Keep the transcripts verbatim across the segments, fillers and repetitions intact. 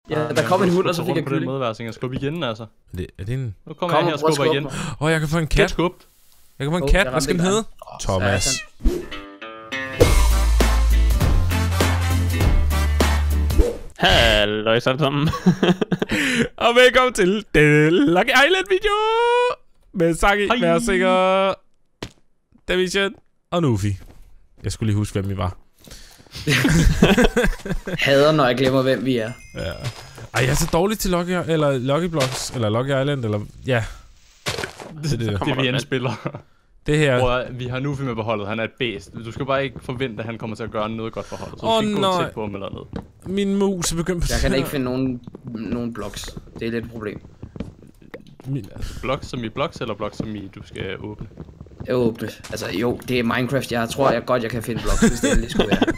Ja, der kom en hund, og så fik jeg kylling. På den måde, jeg skubbe igen, altså. Er det, er det en... Nu kommer jeg her og skubber igen. Åh, oh, jeg kan få en kat. Skub. Jeg kan få en oh, kat. Hvad skal den hedde? Oh, Thomas. Hallo, så sammen. Og velkommen til The Lucky Island video med Saki, Mærsinger, Davision og Nufi. Jeg skulle lige huske, hvem vi var. Hader, når jeg glemmer, hvem vi er. Ja. Ej, jeg er så dårlig til Lucky, eller Lucky Blocks, eller Lucky Island, eller... Ja. Det er det, det vi indspiller. Det her... Bror, vi har Nufi med på holdet, han er et bæst. Du skal bare ikke forvente, at han kommer til at gøre noget godt for holdet. Så oh, du skal ikke nej. gå tæt på ham eller noget. Min mus er begyndt på... Jeg kan ikke finde nogen, nogen blocks. Det er lidt et problem. Min... Altså, blocks som i blocks, eller blocks som i du skal åbne? Jeg åbne. Altså jo, det er Minecraft. Jeg tror jeg godt, jeg kan finde blocks, hvis det endelig skulle være.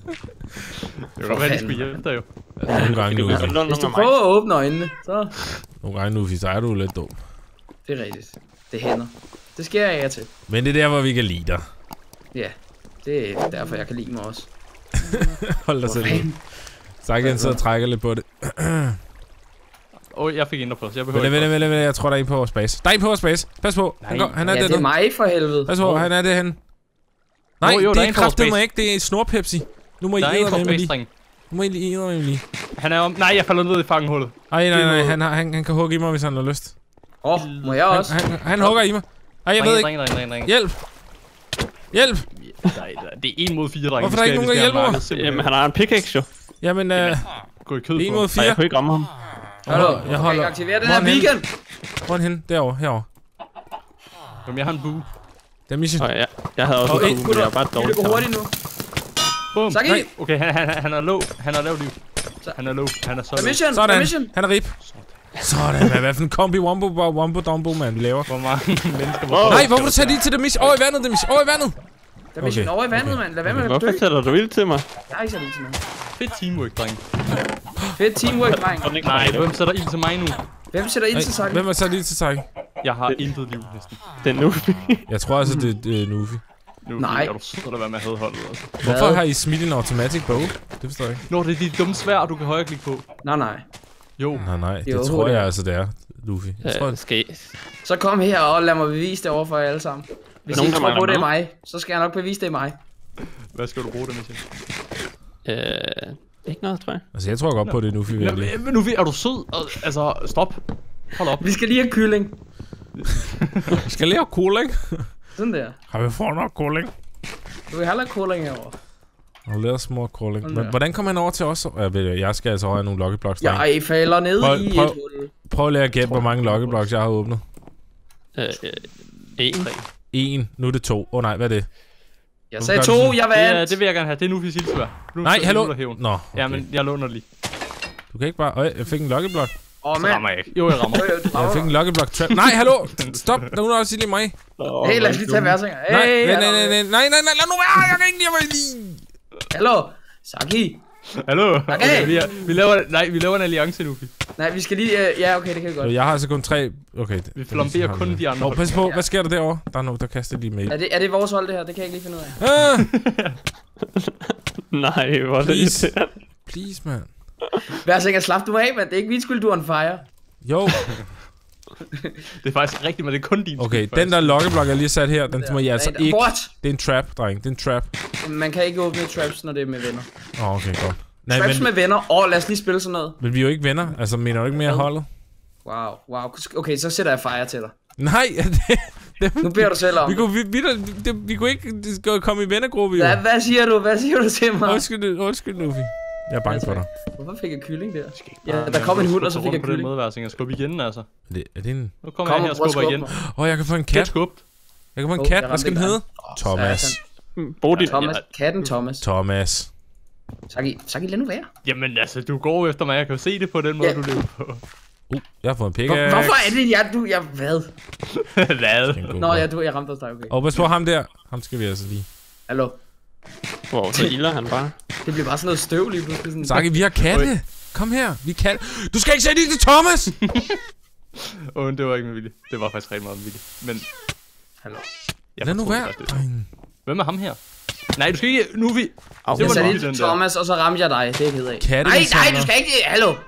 Det var godt, at de skulle hjælpe dig jo. Ja, nogle gange nu. Hvis du prøver at åbne øjnene, så... Nogle gange nu, så er du lidt dum. Det er rigtigt. Det hænder. Det sker jeg af til. Men det er der, hvor vi kan lide dig. Ja, det er derfor, jeg kan lide mig også. Hold dig selv. Sagen sidder og trækker lidt på det. Åh, oh, jeg fik indre på, så jeg behøver ikke. Vent, vent, vent, jeg tror, der er en på vores base. Der er en på vores base. Pas på. Han, går, han er ja, der det er mig for helvede. Pas på, oh. han er derhen. Nej, oh, jo, det er kraftigt mig ikke. Det er Snorpepsi. Nu må I æde med lige. Nu må I lige æde med lige. Han er om... Nej, jeg falder ned i fangenhullet. Ej, nej, nej, han, han, han kan hugge i mig, hvis han har lyst. Åh, oh, må jeg også? Han, han, han hugger i mig. Ej, jeg ved ikke. Hjælp! Hjælp! Nej, det er en mod fire, drenge. Hvorfor er der ikke nogen, der hjælper mig? Jamen, han har en pickaxe jo. Jamen, øh... gå i kød på. en mod fire. Jeg kunne ikke ramme ham. Hallo, jeg holder... Jeg aktiverer den her beacon. Hvor er han henne? Derovre, herovre. Jamen, jeg har en bue. Det er mission. Ja, jeg havde også en bue, men jeg var bare dårlig. Det går hurtigt nu. Bum. Okay, han, han, han er low. Han er lavt liv. Han er low. Han er så low. Sådan, han er rip. Sådan, hvad for en kombi wombo wombo dombo man vi laver. Hvor mange mennesker hvor nej, hvorfor du tager lige til det mission? Over i vandet, det mission. Over i vandet. Der er mission over i vandet, mand. Lad være med at dø. Hvorfor sætter du ild til mig? Jeg har ikke sat ild til mig. Fedt teamwork, dreng. Fedt teamwork, dreng. Nej, hvem sætter ild til mig nu? Hvem sætter ild til Saki? Hvem har sat ild til Saki? Jeg har intet liv næsten. Det er Nufi. Jeg tror altså det er Nufi. Nej. Er du sød at være med at have holdet altså. Hvorfor har I smidt en automatic bow? Det forstår jeg ikke. Nå, det er de dumme svær, du kan højreklikke på. Nej, nej. Jo. Nej, nej, det jo, tror jeg altså, det er, Luffy. Jeg tror, det skal. Så kom her og lad mig bevise det over for jer alle sammen. Hvis I ikke tror på, det er mig, så skal jeg nok bevise, det er mig. Hvad skal du bruge det med til? Øh, ikke noget, tror jeg. Altså, jeg tror godt på det, Nufi. Men Nufi, er du sød? Altså, stop. Hold op. Vi skal lige have kylling. Vi skal lige have kylling. Sådan der. Har vi fået nok kylling? Du vil have kylling herovre. Og lidt små kylling. Men hvordan kommer han over til os? Jeg, ved, jeg skal altså have nogle lucky blocks. Jeg falder ned prøv, i prøv, et hul. Prøv lige at gætte, hvor mange lucky blocks jeg har åbnet. Øh, en. En. Nu er det to. Åh oh, nej, hvad er det? Jeg sagde to, jeg vandt. Ja, det vil jeg gerne have. Det er nu, vi siger det. Nej, hallo. Nå, okay. Ja, men jeg låner lige. Du kan ikke bare... Øj, jeg fik en lucky block. Åh, oh, man. rammer jeg ikke. Jo, jeg rammer. Jeg fik en lucky block trap. Nej, hallo. Stop. Der er også lige mig. Hey, lad os lige tage værsinger. Nej, nej, nej, nej, nej, nej, nej, lad nu være. Jeg kan ikke lide mig. Hallo. Saki. Hallo. Okay. Vi, vi laver nej, vi laver en alliance nu. Nej, vi skal lige uh, ja, okay, det kan vi godt. Jeg har altså kun tre. Okay. Vi flomberer kun de andre. Åh, pas på. Hvad sker der derovre? Der er nogen der kaster lige med. Er det er det vores hold det her? Det kan jeg ikke lige finde ud af. Ah! Nej, hvor er det irriterende. Please, man. Værsinger, slap du af, mand. Det er ikke min skyld, du er on fire. Jo. Det er faktisk rigtigt, men det er kun din okay, skyld. Okay, den der lokkeblock, jeg lige sat her, den må I altså nej, ikke... What? Det er en trap, dreng. Det er en trap. Man kan ikke åbne traps, når det er med venner. Åh, oh, okay, godt. Nej, traps men... med venner. Åh, oh, lad os lige spille sådan noget. Men vi er jo ikke venner. Altså, mener du ikke mere holdet? Wow, wow. Okay, så sætter jeg fire til dig. Nej, det... det nu beder du selv om vi kunne, vi, vi, det, vi kunne ikke komme i vennegruppe, jo. Hvad, hvad siger du? Hvad siger du til mig? Undskyld, undskyld, Nufi. Jeg er bange for dig. Hvorfor fik jeg kylling der? Ja, der kom en hund, og så fik jeg kylling. På den måde, jeg skubbe igen, altså. Er det, er det en... Nu kommer jeg her og skubber igen. Åh, oh, jeg kan få en kat. Skub. Jeg kan få en kat. Hvad skal den hedde? Thomas. Bodil. Thomas. Katten Thomas. Thomas. Saki, Saki, lad nu være. Jamen altså, du går efter mig. Jeg kan jo se det på den måde, du lever på. Uh, jeg har fået en pickaxe. Hvorfor er det, jeg... Du, jeg... Hvad? Hvad? Nå, ja, du, jeg ramte også dig, okay. Og pas på ham der. Ham skal vi altså lige. Hallo. Wow, så ilder han bare. Det bliver bare sådan noget støv lige pludselig. Sådan... Saki, vi har katte. Kom her, vi kan. Du skal ikke sætte det til Thomas! Åh, oh, det var ikke med vilje. Det var faktisk rigtig meget med vilje. Men... Hallo. Lad nu være. Hvem er ham her? Nej, du skal ikke... Nu er vi... Jeg satte ind til Thomas, og så ramte jeg dig. Det er jeg ked af. Nej, nej, du skal ikke... Hallo.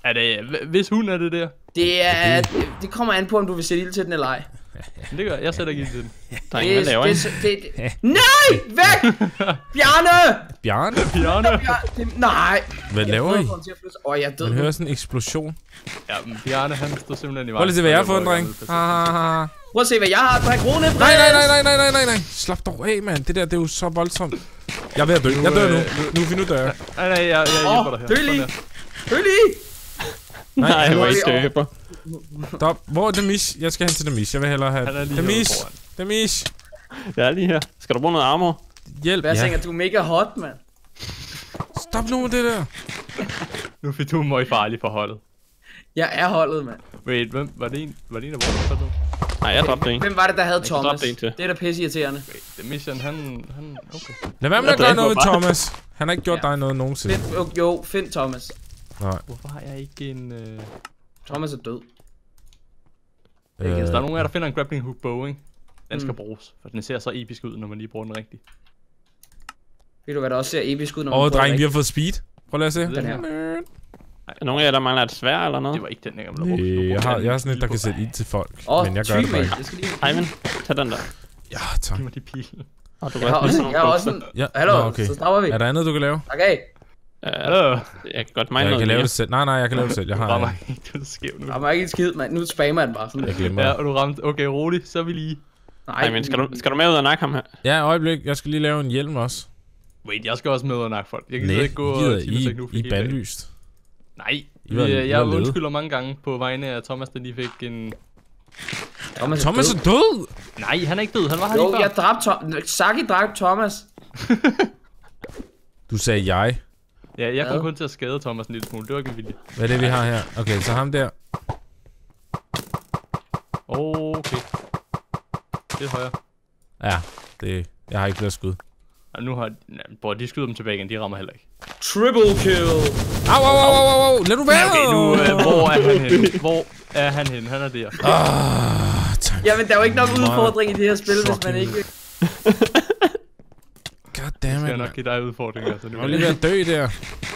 Er det... Hvis hun er det der? Det er... Det kommer an på, om du vil sætte ild til den eller ej. Det gør jeg. Jeg sætter ikke ild til den. Der er ingen, der laver en. Nej! Væk! Bjarne! Bjarne? Bjarne? Nej! Hvad laver I? Åh, jeg er død. Man hører sådan en eksplosion. Ja, men Bjarne, han står simpelthen i vejen. Prøv lige at se, hvad jeg har fået, dreng. Prøv at se, hvad jeg har, dreng. Rune, nej, nej, nej, nej, nej, nej, nej. Slap dog af, mand. Det der, det er jo så voldsomt. Jeg er ved at dø. Jeg dør nu. Nu er vi nu dør. Nej, nej, jeg hjælper dig her. Dø lige. Dø lige. Nej, hvor I støber. Stop. Hvor er Demis? Jeg skal hen til Demis. Jeg vil hellere have... Demis! Demis! Jeg er lige her. Skal du bruge noget armor? Hjælp. Hvad tænker du er mega hot, mand? Stop nu med det der. Nu fik du meget farlig for holdet. Jeg er holdet, mand. Wait, hvem var det en? Var det en af vores holdet? Nej, jeg dræbte en. Hvem var det, der havde Thomas? Det er da pisse irriterende. Wait, the mission, han... han okay. Lad være med at gøre noget ved Thomas. Han har ikke gjort dig noget nogensinde. Find, jo, find Thomas. Nej. Hvorfor har jeg ikke en... Uh... Thomas er død. Øh, Hvis der er nogen af jer, der finder en grappling hook bow, ikke? Den skal mm. bruges, for den ser så episk ud, når man lige bruger den rigtigt. Ved du hvad der også ser episk ud, når man Åh, bruger dreng, den vi har fået speed. Prøv lige at se. Den her. Er nogen af jer, der mangler et sværd eller noget? Det var ikke den, jeg ville bruge. bruge. Jeg har, jeg har sådan et, der kan sætte ild til folk. Åh, men jeg gør det bare ikke. Ivan, tag den der. Ja, tak. Giv mig de pile. Oh, du jeg har også, jeg har også en... Ja, hallo, nå, okay. så stopper vi. Er der andet, du kan lave? Okay. Uh, jeg kan godt mine ja, noget. Jeg kan lave det selv. Nej, nej, jeg kan lave det selv. Jeg har... Du rammer ikke, du er skæv nu. Jeg rammer ikke en skid, mand. Nu spammer den bare sådan. Jeg glemmer. Ja, og du ramte. Okay, rolig, så er vi lige. Nej, men skal du, skal du med ud og nakke ham her? Ja, øjeblik. Jeg skal lige lave en hjelm også. Wait, jeg skal også med og nakke folk. Jeg kan Nej, ikke gå gider og I, I bandlyst. Nej, I var, jeg, I jeg var undskylder mange gange på vegne af Thomas, der lige fik en... Thomas er, Thomas død. er død! Nej, han er ikke død, han var her jo, lige før. jeg dræbte Thomas. Saki dræbte Thomas. Du sagde jeg. Ja, jeg kom ja. kun til at skade Thomas en lille smule, det var ikke vildt. Hvad er det, vi har her? Okay, så ham der. Okay. Det er højere. Ja, det... Jeg har ikke flere skud. Og nu har... Bror, de skyder dem tilbage igen, de rammer heller ikke. Triple kill! Au, au, au, au, au, lad du være! Okay, nu, øh, hvor er han henne? Hvor er han henne? Han er der. Ah, tak. Jamen, der er jo ikke nok udfordring i det her spil, hvis man ikke... Goddammit, jeg skal nok give dig udfordringer. Så jeg var lige ved at dø der.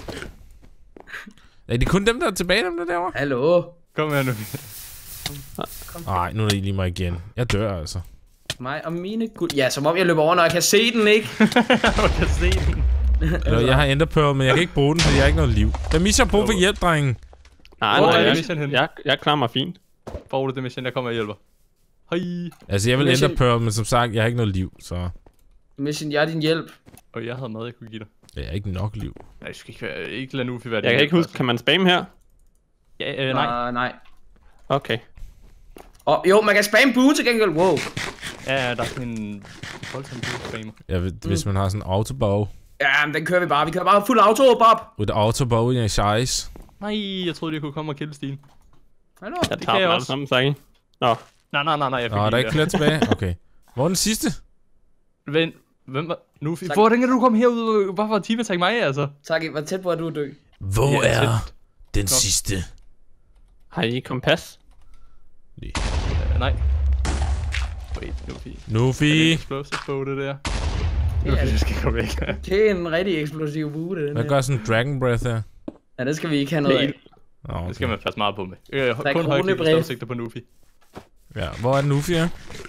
Er det kun dem, der er tilbage, dem der derovre? Hallo? Kom her nu. Nej, nu er det lige mig igen. Jeg dør altså. Mig og mine guld... Ja, som om jeg løber over, når jeg kan se den, ikke? Jeg kan se den. Eller, jeg har Ender Pearl, men jeg kan ikke bruge den, fordi jeg har ikke noget liv. Jeg misser brug for hjælp, drengen. Nej, nej, jeg, jeg, jeg, jeg klarer mig fint. Får du det mission, jeg kommer og hjælper. Hej. Altså, jeg vil mission... Ender Pearl, men som sagt, jeg har ikke noget liv, så... Mission, jeg er din hjælp. Og jeg havde mad, jeg kunne give dig. Jeg har ikke nok liv. Nej, jeg skal ikke, være, ikke lade Nufi være Jeg kan ikke huske, kan man spamme her? Ja, øh, nej. Uh, nej. Okay. Og oh, jo, man kan spamme boo til gengæld. Wow. Ja, der er sådan en voldsom spammer. Ja, hvis man har sådan en autobow. Ja, men den kører vi bare. Vi kører bare fuld auto, Bob. With autobow in your size. Nej, jeg troede, jeg kunne komme og kille Stine. Hallo? Jeg tager dem alle sammen, Saki. Nå. Nej, nej, nej, nej, jeg fik Nå, der er ikke flere tilbage. Okay. Hvor er den sidste? Vent, hvem var... Nufi, hvor tænker du komme herud? Hvorfor team attack mig, altså? Tak, hvor tæt på at du er død. Hvor ja, er tæt. den Nå. sidste? Har I kompas? Uh, nej. Wait, Nufi. Nufi. Explosive bow, det der. Nufi, jeg skal komme væk. Det er en rigtig eksplosiv bue, det. Hvad gør sådan en dragon breath her? Ja, det skal vi ikke have noget af. Oh, okay. Det skal man passe meget på med. Øh, kun højklik og stålsigter på Nufi. Ja, hvor er Nufi her?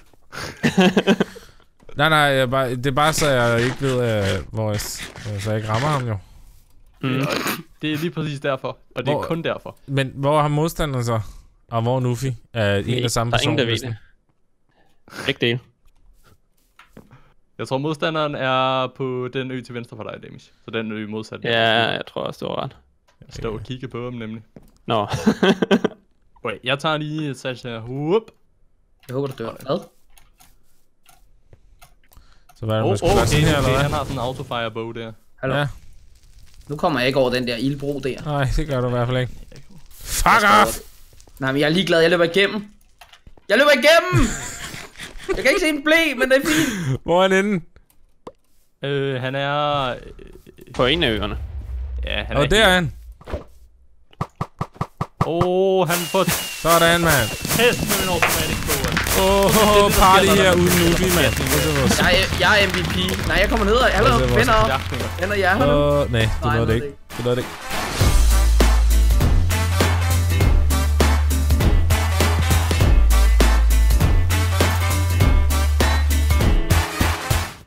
nej, nej, jeg bare, det er bare så jeg ikke ved, uh, hvor jeg, så jeg ikke rammer ham jo. Mm. Det er lige præcis derfor, og det hvor, er kun derfor. Men hvor har modstanderen så? Og hvor er Nufi? Er en af samme person? Der er ingen, der ved det. Begge dele. Jeg tror modstanderen er på den ø til venstre for dig, Damish. Så den ø modsat. Ja, jeg tror også, det var ret. Jeg står og kigger på ham nemlig. Nå. Okay, jeg tager lige et sats her. Whoop. Jeg håber, du dør. Hvad? Så hvad er det, oh, man skal oh, gøre sådan okay, her, eller hvad? han har sådan en autofire bow der. Hallo? Ja. Nu kommer jeg ikke over den der ildbro der. Nej, det gør du i hvert fald ikke. Fuck off! Nej, men jeg er ligeglad. Jeg løber igennem. Jeg løber igennem! Jeg kan ikke se en blæ, men det er fint. Hvor er han inde? Øh, han er... Øh, på en af øerne. Ja, han er... Og der er han. Åh, oh, han får... Sådan, mand. Test med en automatic bow. Åh, oh, party her uden Nufi, mand. Jeg er, jeg er M V P. Nej, jeg kommer ned og... Hallo, venner. Venner, jeg er her nu. Nej, det nåede det ikke. Det nåede det ikke.